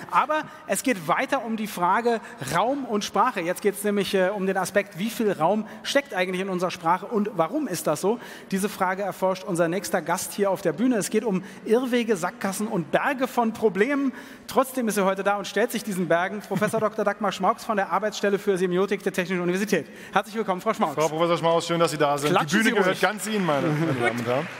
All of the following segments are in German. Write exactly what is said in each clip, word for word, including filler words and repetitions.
Aber es geht weiter um die Frage Raum und Sprache. Jetzt geht es nämlich äh, um den Aspekt, wie viel Raum steckt eigentlich in unserer Sprache und warum ist das so? Diese Frage erforscht unser nächster Gast hier auf der Bühne. Es geht um Irrwege, Sackgassen und Berge von Problemen. Trotzdem ist er heute da und stellt sich diesen Bergen. Professor Doktor Dagmar Schmauks von der Arbeitsstelle für Semiotik der Technischen Universität. Herzlich willkommen, Frau Schmauks. Frau Professor Schmauks, schön, dass Sie da sind. Klatschen die Bühne Sie gehört ruhig. ganz Ihnen, meine, meine Damen und Herren.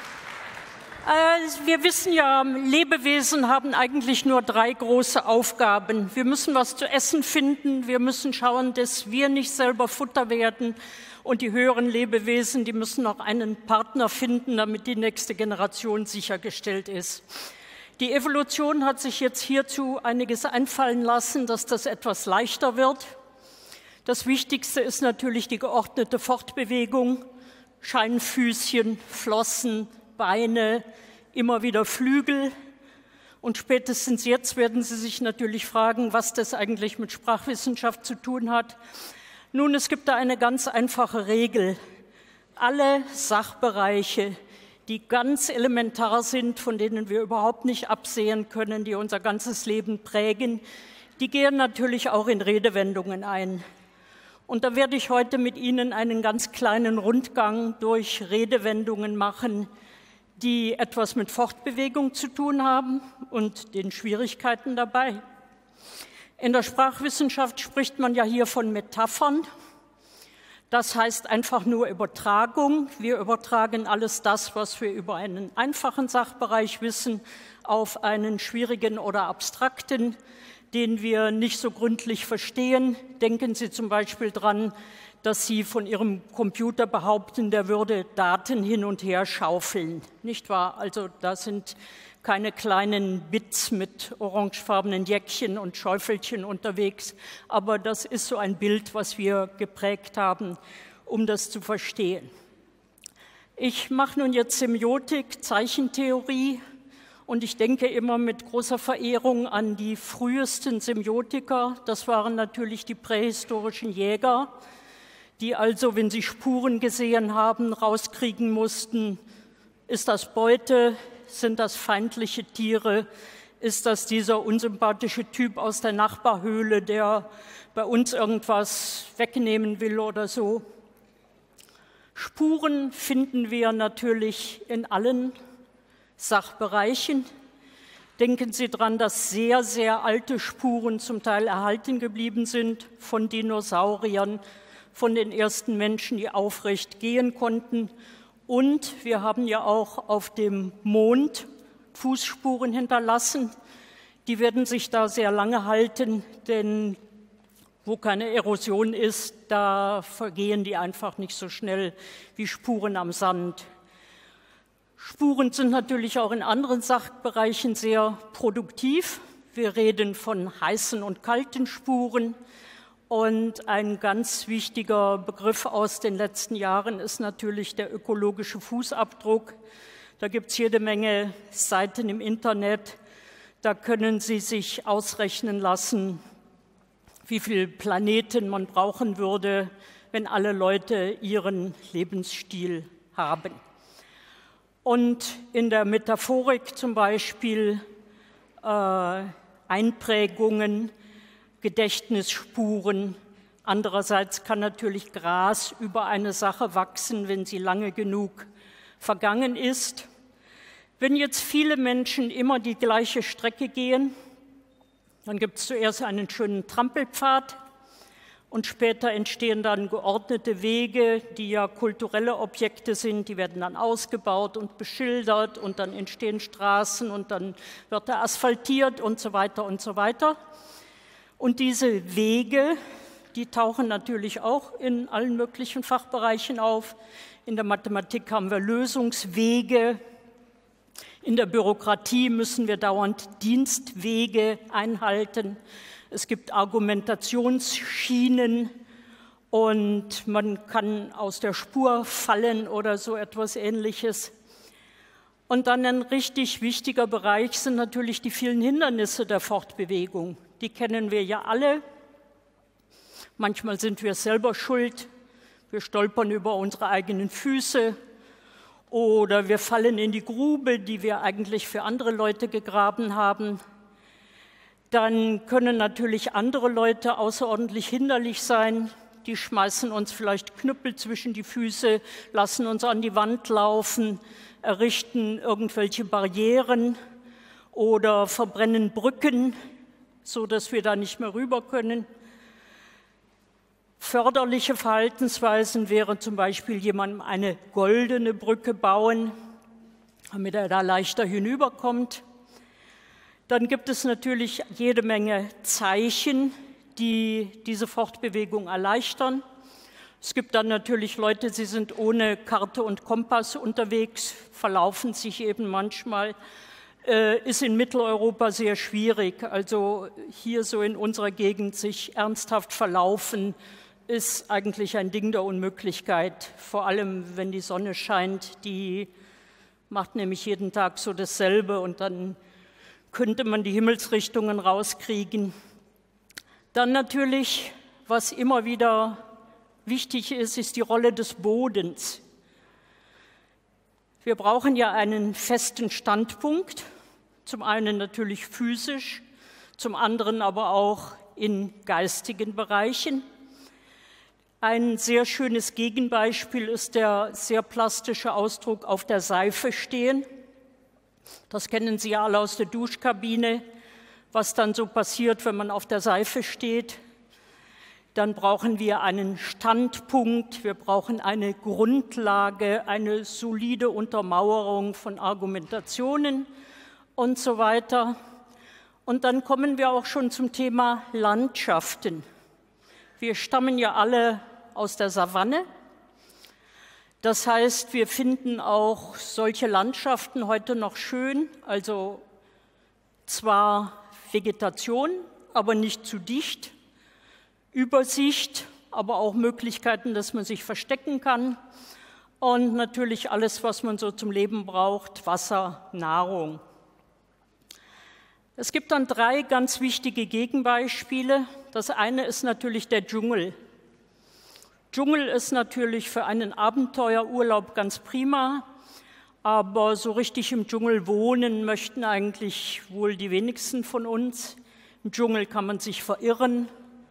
Wir wissen ja, Lebewesen haben eigentlich nur drei große Aufgaben. Wir müssen was zu essen finden, wir müssen schauen, dass wir nicht selber Futter werden und die höheren Lebewesen, die müssen auch einen Partner finden, damit die nächste Generation sichergestellt ist. Die Evolution hat sich jetzt hierzu einiges einfallen lassen, dass das etwas leichter wird. Das Wichtigste ist natürlich die geordnete Fortbewegung, Scheinfüßchen, Flossen, Beine, immer wieder Flügel. Und spätestens jetzt werden Sie sich natürlich fragen, was das eigentlich mit Sprachwissenschaft zu tun hat. Nun, es gibt da eine ganz einfache Regel. Alle Sachbereiche, die ganz elementar sind, von denen wir überhaupt nicht absehen können, die unser ganzes Leben prägen, die gehen natürlich auch in Redewendungen ein. Und da werde ich heute mit Ihnen einen ganz kleinen Rundgang durch Redewendungen machen, die etwas mit Fortbewegung zu tun haben und den Schwierigkeiten dabei. In der Sprachwissenschaft spricht man ja hier von Metaphern. Das heißt einfach nur Übertragung. Wir übertragen alles das, was wir über einen einfachen Sachbereich wissen, auf einen schwierigen oder abstrakten, den wir nicht so gründlich verstehen. Denken Sie zum Beispiel dran, dass Sie von Ihrem Computer behaupten, der würde Daten hin und her schaufeln. Nicht wahr? Also da sind keine kleinen Bits mit orangefarbenen Jäckchen und Schäufelchen unterwegs. Aber das ist so ein Bild, was wir geprägt haben, um das zu verstehen. Ich mache nun jetzt Semiotik, Zeichentheorie. Und ich denke immer mit großer Verehrung an die frühesten Semiotiker. Das waren natürlich die prähistorischen Jäger, die also, wenn sie Spuren gesehen haben, rauskriegen mussten, ist das Beute, sind das feindliche Tiere, ist das dieser unsympathische Typ aus der Nachbarhöhle, der bei uns irgendwas wegnehmen will oder so. Spuren finden wir natürlich in allen Sachbereichen. Denken Sie daran, dass sehr, sehr alte Spuren zum Teil erhalten geblieben sind von Dinosauriern, von den ersten Menschen, die aufrecht gehen konnten. Und wir haben ja auch auf dem Mond Fußspuren hinterlassen. Die werden sich da sehr lange halten, denn wo keine Erosion ist, da vergehen die einfach nicht so schnell wie Spuren am Sand. Spuren sind natürlich auch in anderen Sachbereichen sehr produktiv. Wir reden von heißen und kalten Spuren. Und ein ganz wichtiger Begriff aus den letzten Jahren ist natürlich der ökologische Fußabdruck. Da gibt es jede Menge Seiten im Internet. Da können Sie sich ausrechnen lassen, wie viele Planeten man brauchen würde, wenn alle Leute ihren Lebensstil haben. Und in der Metaphorik zum Beispiel äh, Einprägungen, Gedächtnisspuren. Andererseits kann natürlich Gras über eine Sache wachsen, wenn sie lange genug vergangen ist. Wenn jetzt viele Menschen immer die gleiche Strecke gehen, dann gibt es zuerst einen schönen Trampelpfad und später entstehen dann geordnete Wege, die ja kulturelle Objekte sind. Die werden dann ausgebaut und beschildert und dann entstehen Straßen und dann wird er asphaltiert und so weiter und so weiter. Und diese Wege, die tauchen natürlich auch in allen möglichen Fachbereichen auf. In der Mathematik haben wir Lösungswege. In der Bürokratie müssen wir dauernd Dienstwege einhalten. Es gibt Argumentationsschienen und man kann aus der Spur fallen oder so etwas Ähnliches. Und dann ein richtig wichtiger Bereich sind natürlich die vielen Hindernisse der Fortbewegung. Die kennen wir ja alle. Manchmal sind wir selber schuld. Wir stolpern über unsere eigenen Füße oder wir fallen in die Grube, die wir eigentlich für andere Leute gegraben haben. Dann können natürlich andere Leute außerordentlich hinderlich sein. Die schmeißen uns vielleicht Knüppel zwischen die Füße, lassen uns an die Wand laufen, errichten irgendwelche Barrieren oder verbrennen Brücken, sodass wir da nicht mehr rüber können. Förderliche Verhaltensweisen wären zum Beispiel jemandem eine goldene Brücke bauen, damit er da leichter hinüberkommt. Dann gibt es natürlich jede Menge Zeichen, die diese Fortbewegung erleichtern. Es gibt dann natürlich Leute, sie sind ohne Karte und Kompass unterwegs, verlaufen sich eben manchmal. Äh, ist in Mitteleuropa sehr schwierig. Also hier so in unserer Gegend sich ernsthaft verlaufen, ist eigentlich ein Ding der Unmöglichkeit. Vor allem, wenn die Sonne scheint, die macht nämlich jeden Tag so dasselbe und dann könnte man die Himmelsrichtungen rauskriegen. Dann natürlich, was immer wieder wichtig ist, ist die Rolle des Bodens. Wir brauchen ja einen festen Standpunkt, zum einen natürlich physisch, zum anderen aber auch in geistigen Bereichen. Ein sehr schönes Gegenbeispiel ist der sehr plastische Ausdruck auf der Seife stehen. Das kennen Sie ja alle aus der Duschkabine. Was dann so passiert, wenn man auf der Seife steht. Dann brauchen wir einen Standpunkt, wir brauchen eine Grundlage, eine solide Untermauerung von Argumentationen und so weiter. Und dann kommen wir auch schon zum Thema Landschaften. Wir stammen ja alle aus der Savanne. Das heißt, wir finden auch solche Landschaften heute noch schön, also zwar Vegetation, aber nicht zu dicht, Übersicht, aber auch Möglichkeiten, dass man sich verstecken kann und natürlich alles, was man so zum Leben braucht, Wasser, Nahrung. Es gibt dann drei ganz wichtige Gegenbeispiele. Das eine ist natürlich der Dschungel. Dschungel ist natürlich für einen Abenteuerurlaub ganz prima. Aber so richtig im Dschungel wohnen möchten eigentlich wohl die wenigsten von uns. Im Dschungel kann man sich verirren.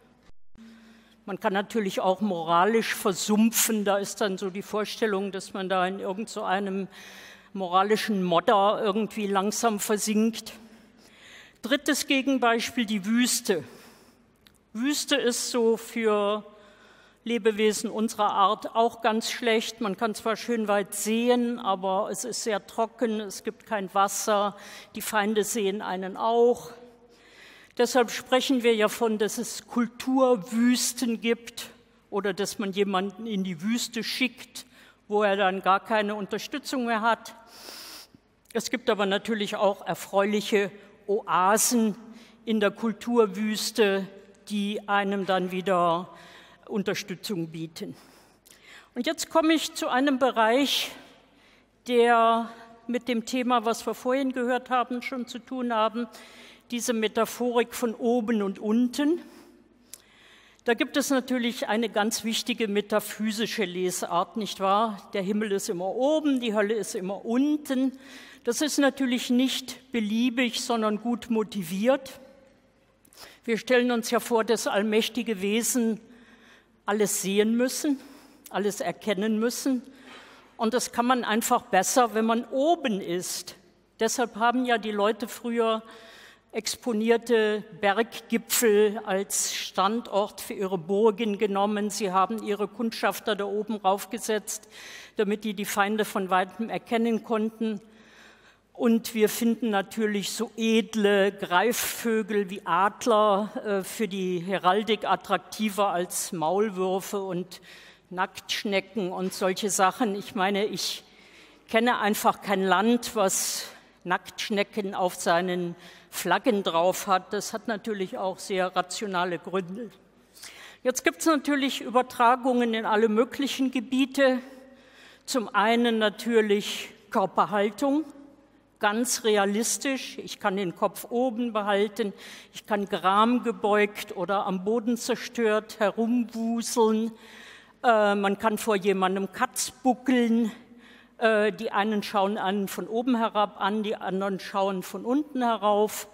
Man kann natürlich auch moralisch versumpfen. Da ist dann so die Vorstellung, dass man da in irgend so einem moralischen Modder irgendwie langsam versinkt. Drittes Gegenbeispiel, die Wüste. Wüste ist so für Lebewesen unserer Art auch ganz schlecht. Man kann zwar schön weit sehen, aber es ist sehr trocken, es gibt kein Wasser, die Feinde sehen einen auch. Deshalb sprechen wir ja von, dass es Kulturwüsten gibt oder dass man jemanden in die Wüste schickt, wo er dann gar keine Unterstützung mehr hat. Es gibt aber natürlich auch erfreuliche Oasen in der Kulturwüste, die einem dann wieder Unterstützung bieten. Und jetzt komme ich zu einem Bereich, der mit dem Thema, was wir vorhin gehört haben, schon zu tun haben, diese Metaphorik von oben und unten. Da gibt es natürlich eine ganz wichtige metaphysische Lesart, nicht wahr? Der Himmel ist immer oben, die Hölle ist immer unten. Das ist natürlich nicht beliebig, sondern gut motiviert. Wir stellen uns ja vor, dass allmächtige Wesen alles sehen müssen, alles erkennen müssen. Und das kann man einfach besser, wenn man oben ist. Deshalb haben ja die Leute früher exponierte Berggipfel als Standort für ihre Burgen genommen. Sie haben ihre Kundschafter da oben raufgesetzt, damit die die Feinde von weitem erkennen konnten. Und wir finden natürlich so edle Greifvögel wie Adler äh, für die Heraldik attraktiver als Maulwürfe und Nacktschnecken und solche Sachen. Ich meine, ich kenne einfach kein Land, was Nacktschnecken auf seinen Flaggen drauf hat. Das hat natürlich auch sehr rationale Gründe. Jetzt gibt es natürlich Übertragungen in alle möglichen Gebiete. Zum einen natürlich Körperhaltung. Ganz realistisch, ich kann den Kopf oben behalten, ich kann gram gebeugt oder am Boden zerstört herumwuseln, äh, man kann vor jemandem Katz buckeln, äh, die einen schauen einen von oben herab an, die anderen schauen von unten herauf.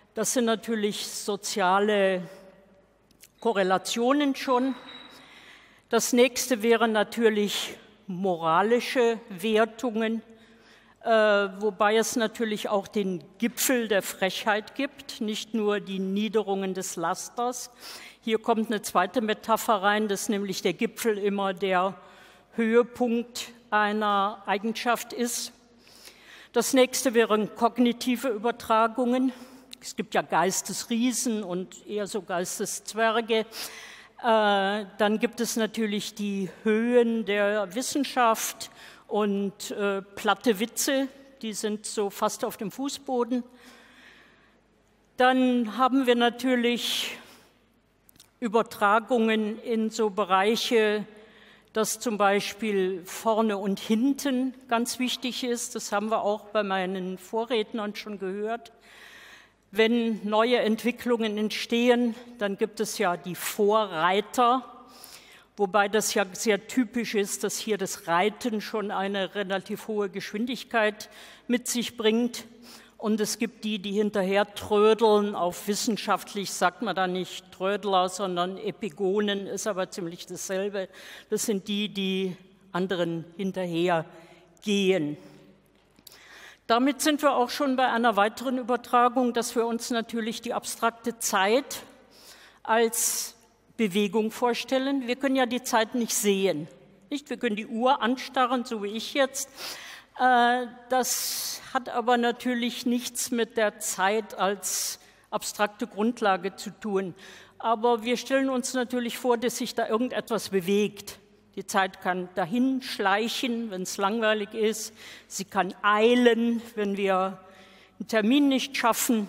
Das sind natürlich soziale Korrelationen schon. Das nächste wären natürlich moralische Wertungen, äh, wobei es natürlich auch den Gipfel der Frechheit gibt, nicht nur die Niederungen des Lasters. Hier kommt eine zweite Metapher rein, dass nämlich der Gipfel immer der Höhepunkt einer Eigenschaft ist. Das nächste wären kognitive Übertragungen. Es gibt ja Geistesriesen und eher so Geisteszwerge. Äh, dann gibt es natürlich die Höhen der Wissenschaft und äh, platte Witze, die sind so fast auf dem Fußboden. Dann haben wir natürlich Übertragungen in so Bereiche, dass zum Beispiel vorne und hinten ganz wichtig ist. Das haben wir auch bei meinen Vorrednern schon gehört. Wenn neue Entwicklungen entstehen, dann gibt es ja die Vorreiter, wobei das ja sehr typisch ist, dass hier das Reiten schon eine relativ hohe Geschwindigkeit mit sich bringt. Und es gibt die, die hinterher trödeln. Auf wissenschaftlich sagt man da nicht Trödler, sondern Epigonen, ist aber ziemlich dasselbe. Das sind die, die anderen hinterher gehen. Damit sind wir auch schon bei einer weiteren Übertragung, dass wir uns natürlich die abstrakte Zeit als Bewegung vorstellen. Wir können ja die Zeit nicht sehen. Nicht? Wir können die Uhr anstarren, so wie ich jetzt. Das hat aber natürlich nichts mit der Zeit als abstrakte Grundlage zu tun. Aber wir stellen uns natürlich vor, dass sich da irgendetwas bewegt. Die Zeit kann dahin schleichen, wenn es langweilig ist. Sie kann eilen, wenn wir einen Termin nicht schaffen.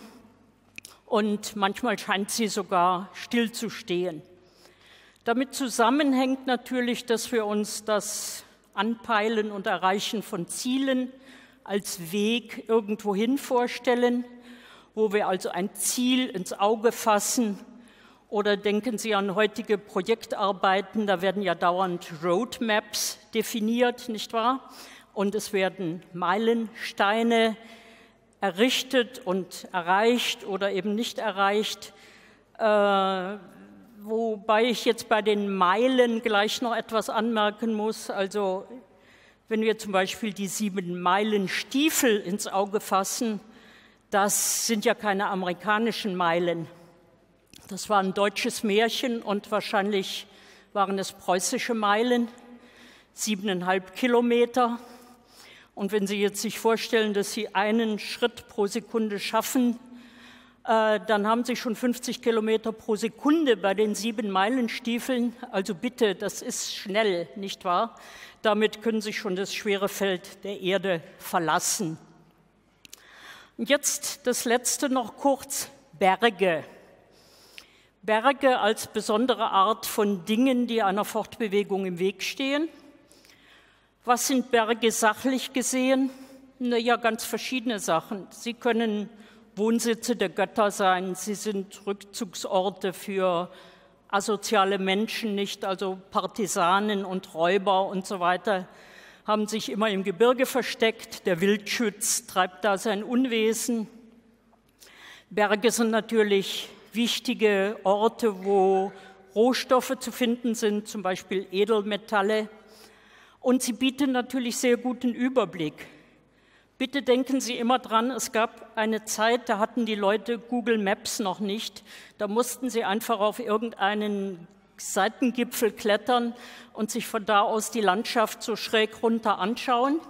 Und manchmal scheint sie sogar stillzustehen. Damit zusammenhängt natürlich, dass wir uns das Anpeilen und Erreichen von Zielen als Weg irgendwohin vorstellen, wo wir also ein Ziel ins Auge fassen. Oder denken Sie an heutige Projektarbeiten, da werden ja dauernd Roadmaps definiert, nicht wahr? Und es werden Meilensteine errichtet und erreicht oder eben nicht erreicht. Äh, wobei ich jetzt bei den Meilen gleich noch etwas anmerken muss. Also wenn wir zum Beispiel die sieben Meilen-Stiefel ins Auge fassen, das sind ja keine amerikanischen Meilen. Das war ein deutsches Märchen und wahrscheinlich waren es preußische Meilen, siebeneinhalb Kilometer. Und wenn Sie jetzt sich vorstellen, dass Sie einen Schritt pro Sekunde schaffen, äh, dann haben Sie schon fünfzig Kilometer pro Sekunde bei den sieben Meilenstiefeln. Also bitte, das ist schnell, nicht wahr? Damit können Sie schon das schwere Feld der Erde verlassen. Und jetzt das Letzte noch kurz, Berge. Berge als besondere Art von Dingen, die einer Fortbewegung im Weg stehen. Was sind Berge sachlich gesehen? Naja, ganz verschiedene Sachen. Sie können Wohnsitze der Götter sein, sie sind Rückzugsorte für asoziale Menschen, nicht, also Partisanen und Räuber und so weiter, haben sich immer im Gebirge versteckt. Der Wildschütz treibt da sein Unwesen. Berge sind natürlich wichtige Orte, wo Rohstoffe zu finden sind, zum Beispiel Edelmetalle. Und sie bieten natürlich sehr guten Überblick. Bitte denken Sie immer dran, es gab eine Zeit, da hatten die Leute Google Maps noch nicht. Da mussten sie einfach auf irgendeinen Seitengipfel klettern und sich von da aus die Landschaft so schräg runter anschauen.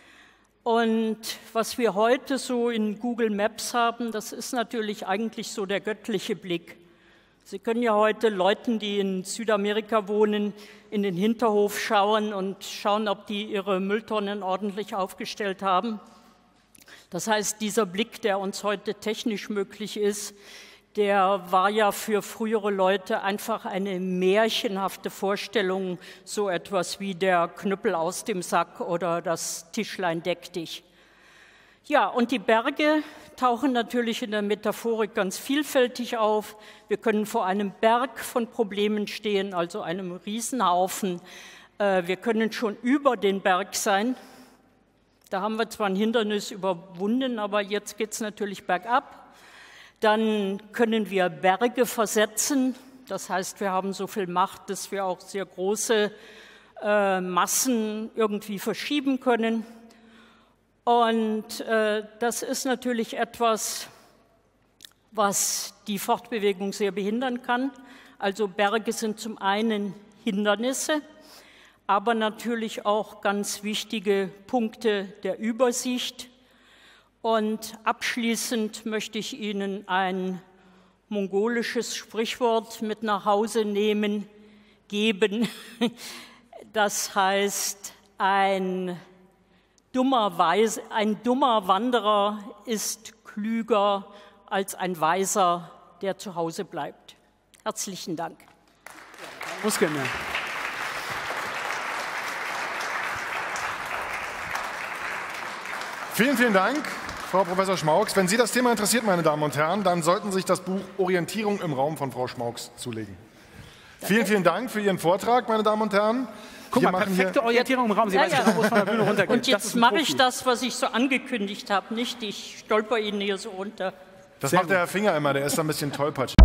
Und was wir heute so in Google Maps haben, das ist natürlich eigentlich so der göttliche Blick. Sie können ja heute Leuten, die in Südamerika wohnen, in den Hinterhof schauen und schauen, ob die ihre Mülltonnen ordentlich aufgestellt haben. Das heißt, dieser Blick, der uns heute technisch möglich ist, der war ja für frühere Leute einfach eine märchenhafte Vorstellung, so etwas wie der Knüppel aus dem Sack oder das Tischlein deck dich. Ja, und die Berge tauchen natürlich in der Metaphorik ganz vielfältig auf. Wir können vor einem Berg von Problemen stehen, also einem Riesenhaufen. Wir können schon über den Berg sein. Da haben wir zwar ein Hindernis überwunden, aber jetzt geht es natürlich bergab. Dann können wir Berge versetzen. Das heißt, wir haben so viel Macht, dass wir auch sehr große äh, Massen irgendwie verschieben können. Und äh, das ist natürlich etwas, was die Fortbewegung sehr behindern kann. Also Berge sind zum einen Hindernisse, aber natürlich auch ganz wichtige Punkte der Übersicht. Und abschließend möchte ich Ihnen ein mongolisches Sprichwort mit nach Hause nehmen, geben. Das heißt, ein dummer, Weise, ein dummer Wanderer ist klüger als ein Weiser, der zu Hause bleibt. Herzlichen Dank. Muskeln mehr. Vielen, vielen Dank, Frau Professor Schmauks. Wenn Sie das Thema interessiert, meine Damen und Herren, dann sollten Sie sich das Buch Orientierung im Raum von Frau Schmauks zulegen. Danke. Vielen, vielen Dank für Ihren Vortrag, meine Damen und Herren. Guck mal, perfekte Orientierung im Raum. Sie ja, weiß ja. genau, wo es von der Bühne runtergeht. Und jetzt mache ich das, was ich so angekündigt habe, nicht? Ich stolper Ihnen hier so runter. Das Sehr macht gut. Der Herr Finger immer, der ist da ein bisschen tollpatschig.